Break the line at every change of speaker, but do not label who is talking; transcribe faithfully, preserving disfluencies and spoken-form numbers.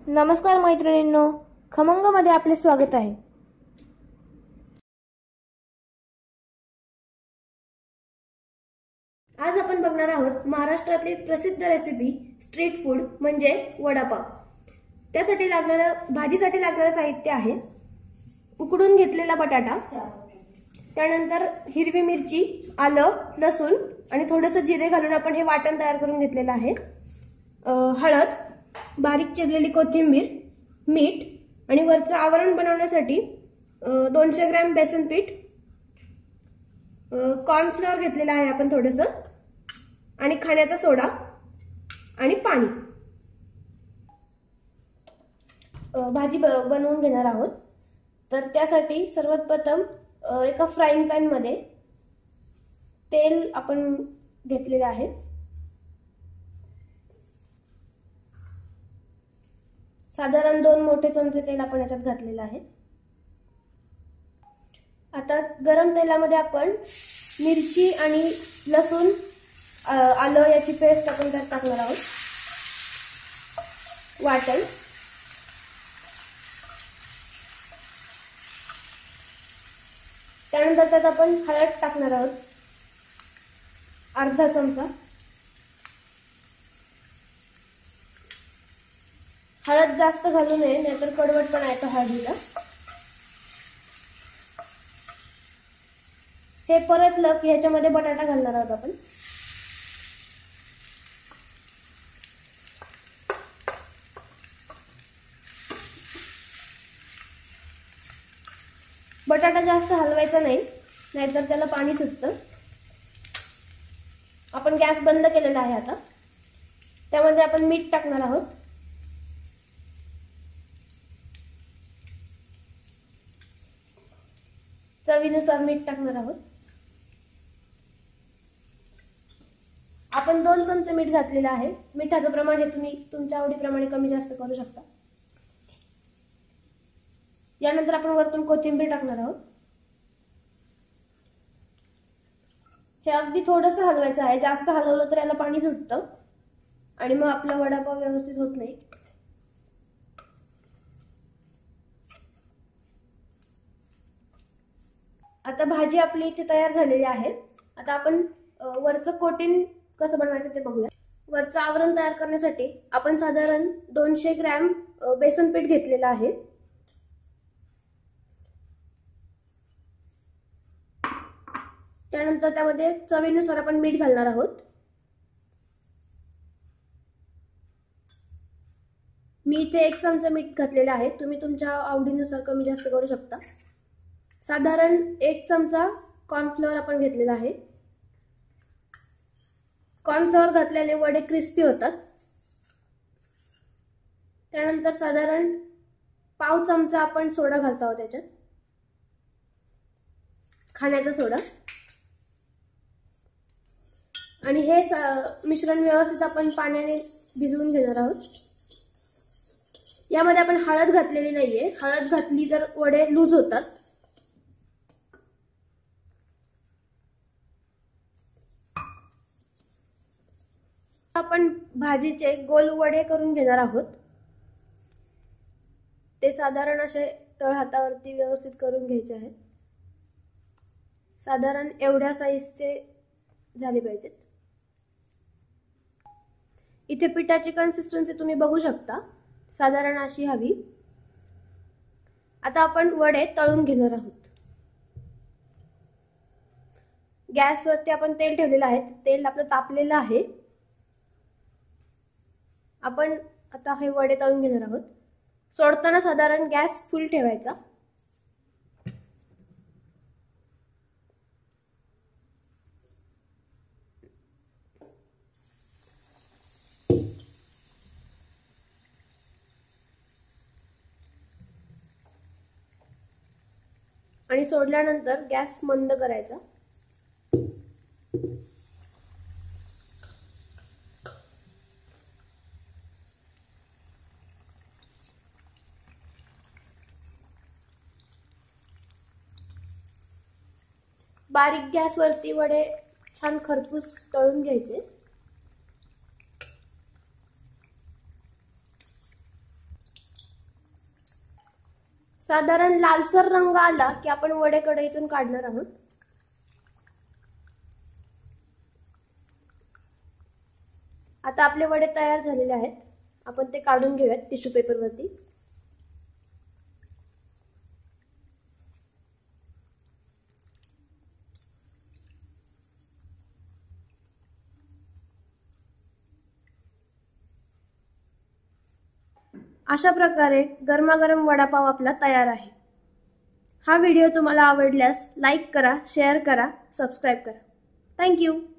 नमस्कार मैत्रिणींनो, खमंगमध्ये आपले स्वागत आहे। आज आपण बघणार आहोत महाराष्ट्रातली प्रसिद्ध रेसिपी स्ट्रीट फूड म्हणजे वडापाव। त्यासाठी लागणारं भाजीसाठी लागणारं साहित्य आहे उकडून घेतलेला बटाटा, त्यानंतर हिरवी मिरची, आलं, लसूण आणि थोडंसं जिरे घालून आपण हे वाटण तयार करून घेतलेलं आहे। हळद, बारीक चिरलेली कोथिंबीर, मीठ आणि वरचं आवरण बनवण्यासाठी दोनशे ग्रॅम बेसन पीठ, कॉर्नफ्लोअर घेतलेला आहे आपण थोडंसं, आणि खाण्याचा सोडा आणि पाणी। भाजी बनवून घेणार आहोत, तर त्यासाठी सर्वात प्रथम एका फ्राईंग पॅन मध्ये तेल आपण घेतलेले आहे। साधारण दोन मोठे चमचे तेल आपण याच्यात घातलेले आहे। आता गरम तेलामध्ये आपण मिरची आणि लसूण, आलं याची पेस्ट आपण त्यात टाकणार आहोत, वाटण। त्यानंतर त्यात आपण हळद टाकणार आहोत, अर्धा चमचा। हळद जास्त घालू नये, नाहीतर कडवटपणा येतो हळदीला। हे परतलं की ह्याच्यामध्ये बटाटा घालणार आहोत आपण। बटाटा जास्त हलवायचा नाही, नाहीतर त्याला पाणी सुटतं। आपण गॅस बंद केलेला आहे। आता त्यामध्ये आपण मीठ टाकणार आहोत, चवीनुसार मीठ टाकणार आहोत। आपण दोन चमचे मीठ घातलेलं आहे। मिठाचं प्रमाण हे तुम्ही तुमच्या आवडीप्रमाणे कमी जास्त करू शकता। यानंतर आपण वरतून कोथिंबीर टाकणार आहोत। हे अगदी थोडंसं हलवायचं आहे, जास्त हलवलं तर याला पाणी सुटतं आणि मग आपला वडापाव व्यवस्थित होत नाही। आता भाजी आपली इथे तयार झालेली आहे। आता आपण वरचं कोटिंग कसं बनवायचं ते बघूया। वरचं आवरण तयार करण्यासाठी आपण साधारण दोनशे ग्रॅम बेसन पीठ घेतलेलं आहे। त्यानंतर त्यामध्ये चवीनुसार आपण मीठ घालणार आहोत। मी इथे एक चमचा मीठ घातलेलं आहे, तुम्ही तुमच्या आवडीनुसार कमी जास्त करू शकता। साधारण एक चमचा कॉर्नफ्लोअर आपण घेतलेला आहे। कॉर्नफ्लोअर घातल्याने वडे क्रिस्पी होतात। त्यानंतर साधारण पाव चमचा आपण सोडा घालतो आहोत त्याच्यात, खाण्याचा सोडा। आणि हे मिश्रण व्यवस्थित आपण पाण्याने भिजवून घेणार आहोत। यामध्ये आपण हळद घातलेली नाहीये, हळद घातली तर वडे लूज होतात। आपण भाजीचे गोल वडे करून घेणार आहोत। ते साधारण असे तळ हातावरती व्यवस्थित करून घ्यायचे आहेत। साधारण एवढ्या साईजचे झाले पाहिजेत। इथे पिठाची कन्सिस्टन्सी तुम्ही बघू शकता, साधारण अशी हवी। आता आपण वडे तळून घेणार आहोत। गॅसवरती आपण तेल ठेवलेलं आहे, तेल आपलं तापलेलं आहे। आपण आता हे वडे तळून घेणार आहोत। सोडताना साधारण गॅस फुल ठेवायचा। आणि सोडल्यानंतर गॅस मंद करायचा। बारीक गॅसवरती वडे छान खरपूस तळून घ्यायचे। साधारण लालसर रंग आला की आपण वडे कढईतून काढणार आहोत. आता आपले वडे तयार झालेले आहेत. आपण ते काढून घेऊयात टिश्यू पेपरवरती. अशा प्रकारे गरमागरम वडापाव आपला तयार आहे. हा व्हिडिओ तुम्हाला आवडल्यास लाईक करा, शेअर करा, सबस्क्राईब करा. Thank you.